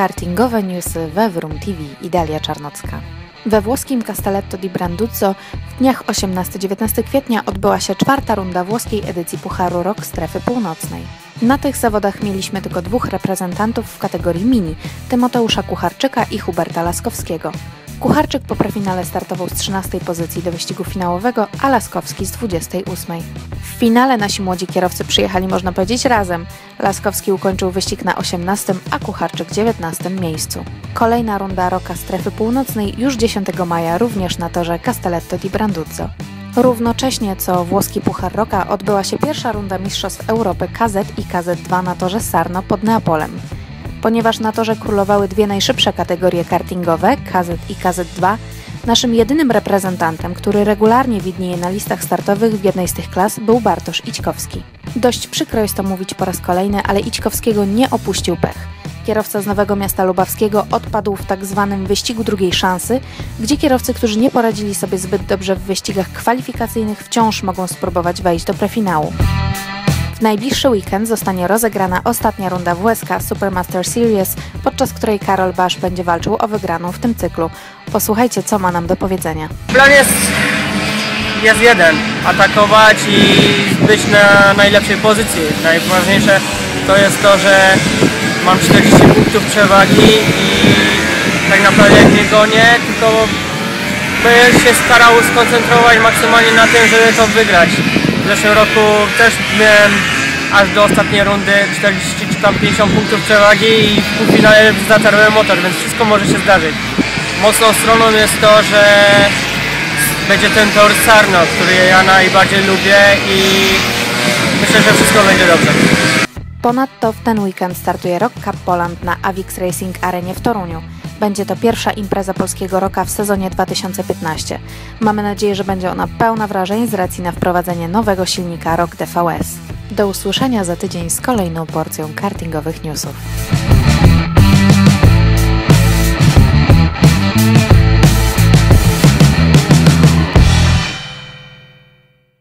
Kartingowe newsy we Vroom TV i Dalia Czarnocka. We włoskim Castelletto di Branduzzo w dniach 18-19 kwietnia odbyła się czwarta runda włoskiej edycji Pucharu Rok Strefy Północnej. Na tych zawodach mieliśmy tylko dwóch reprezentantów w kategorii mini, Tymoteusza Kucharczyka i Huberta Laskowskiego. Kucharczyk po prefinale startował z 13 pozycji do wyścigu finałowego, a Laskowski z 28. W finale nasi młodzi kierowcy przyjechali, można powiedzieć, razem. Laskowski ukończył wyścig na 18, a Kucharczyk 19 miejscu. Kolejna runda Roka Strefy Północnej już 10 maja również na torze Castelletto di Branduzzo. Równocześnie co włoski Puchar Roka odbyła się pierwsza runda Mistrzostw Europy KZ i KZ2 na torze Sarno pod Neapolem. Ponieważ na torze królowały dwie najszybsze kategorie kartingowe, KZ i KZ2, naszym jedynym reprezentantem, który regularnie widnieje na listach startowych w jednej z tych klas, był Bartosz Ićkowski. Dość przykro jest to mówić po raz kolejny, ale Ićkowskiego nie opuścił pech. Kierowca z Nowego Miasta Lubawskiego odpadł w tak zwanym wyścigu drugiej szansy, gdzie kierowcy, którzy nie poradzili sobie zbyt dobrze w wyścigach kwalifikacyjnych, wciąż mogą spróbować wejść do prefinału. W najbliższy weekend zostanie rozegrana ostatnia runda WSK Supermaster Series, podczas której Karol Basz będzie walczył o wygraną w tym cyklu. Posłuchajcie, co ma nam do powiedzenia. Plan jest jeden: atakować i być na najlepszej pozycji. Najważniejsze to jest to, że mam 40 punktów przewagi i tak naprawdę nie gonię, tylko będę się starał skoncentrować maksymalnie na tym, żeby to wygrać. W zeszłym roku też miałem aż do ostatniej rundy 40 czy tam 50 punktów przewagi i w półfinale zatarłem motor, więc wszystko może się zdarzyć. Mocną stroną jest to, że będzie ten tor Sarno, który ja najbardziej lubię i myślę, że wszystko będzie dobrze. Ponadto w ten weekend startuje Rock Cup Poland na Avix Racing Arenie w Toruniu. Będzie to pierwsza impreza polskiego rocka w sezonie 2015. Mamy nadzieję, że będzie ona pełna wrażeń z racji na wprowadzenie nowego silnika Rock DVS. Do usłyszenia za tydzień z kolejną porcją kartingowych newsów.